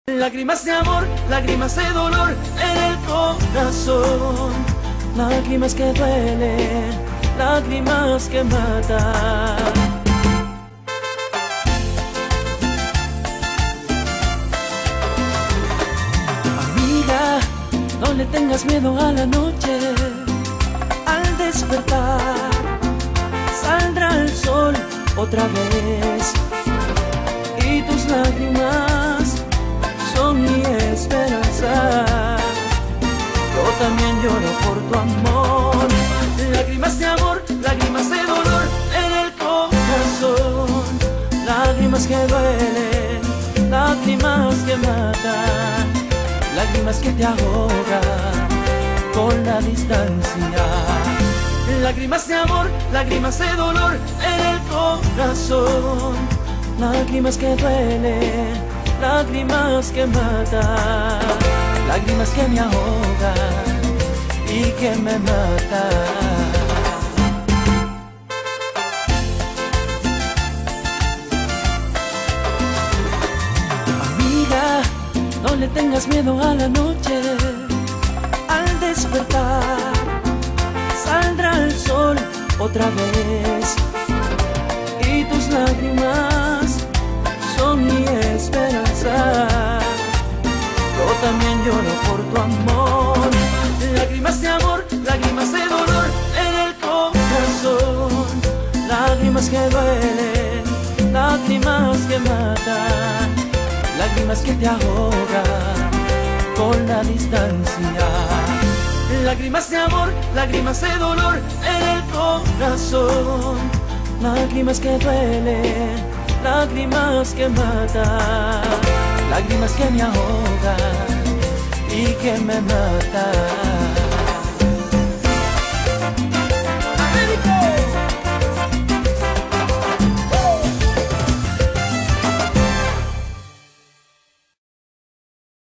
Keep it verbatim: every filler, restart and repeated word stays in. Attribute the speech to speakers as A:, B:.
A: Lágrimas de amor, lágrimas de dolor en el corazón. Lágrimas que duelen, lágrimas que matan. Amiga, no le tengas miedo a la noche. Al despertar, saldrá el sol otra vez. Y tus lágrimas son mi esperanza. Yo también lloro por tu amor. Lágrimas de amor, lágrimas de dolor en el corazón. Lágrimas que duelen, lágrimas que matan. Lágrimas que te ahogan con la distancia. Lágrimas de amor, lágrimas de dolor en el corazón. Lágrimas que duelen, lágrimas que matan. Lágrimas que me ahogan y que me matan. Amiga, no le tengas miedo a la noche. Al despertar, saldrá el sol otra vez. Y tus lágrimas son mi esperanza. Yo también lloro por tu amor. Lágrimas de amor, lágrimas de dolor en el corazón. Lágrimas que duelen, lágrimas que matan. Lágrimas que te ahogan con la distancia. Lágrimas de amor, lágrimas de dolor en el corazón. Lágrimas que duelen, lágrimas que matan. Lágrimas que me ahogan y que me matan.